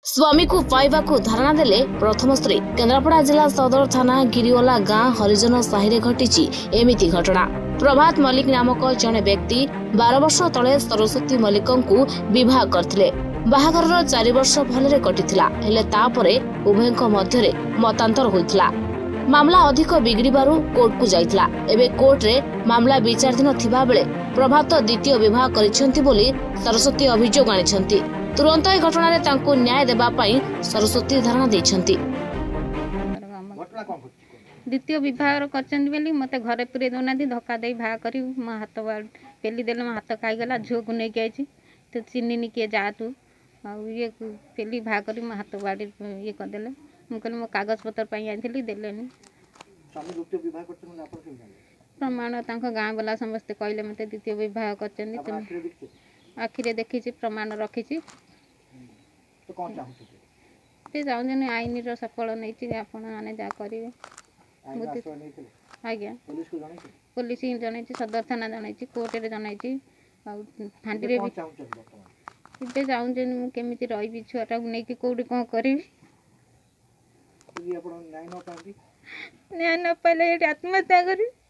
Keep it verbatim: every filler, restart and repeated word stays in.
स्वामी को पाइबा को धारणा देले प्रथम स्त्री। केन्द्रापड़ा जिला सदर थाना गिरिओला गाँ हरिजन साहि घटी एमिति घटना। प्रभात मल्लिक नामक जड़े व्यक्ति बार वर्ष तले सरस्वती मल्लिक को विवाह करथिले। बाहाघर चार वर्ष भलरे कटिथिला, हेले तापरे उभयଙ୍କ मध्यरे मतांतर होइथिला। मामला अधिक बिगड़बारु कोर्ट को जाइथिला। एबे कोर्ट रे मामला विचाराधीन थिबा बेले प्रभात द्वितीय विवाह करिसेंती बोली सरस्वती अभियोग आनिछंती। तुरंत ए घटना रे तांको न्याय देबा पई सरस्वती धारणा दैछंती। द्वितीय विवाह करछंती बेली मते घरे पुरे दोना दी धक्का देई भा करी म हाथ पेली देले म हाथ खाई गला। झो को नै गैछि तो चिन्नी नि के जा तू आ ये पेली भा करी म हाथ बाड़ी ये कर देले। म कहले म कागज पत्र पई आइथिली देलेनी। स्वामी द्वितीय विवाह करछन मन आपन के प्रमाण तांको गां वाला समस्त कहले मते द्वितीय विवाह करछन। तुम आखिरे देखि छी प्रमाण रखि छी। तो कोन चाहू ते जाउ जने आईनी रो सफल नै छी आपन माने जा करिवे। आज्ञा पुलिस को जणाई छी, पुलिस ही जणाई छी, सदर थाना जणाई छी, कोर्ट रे जणाई छी आ फांडी रे भी चाहू छी वर्तमान इबे जाउ जने मु केमिति रहिबी छुआटा नै कि कोडी कोन करिवी। यदि आपण न्याय न पाबी न्याय न पाले आत्महत्या करी।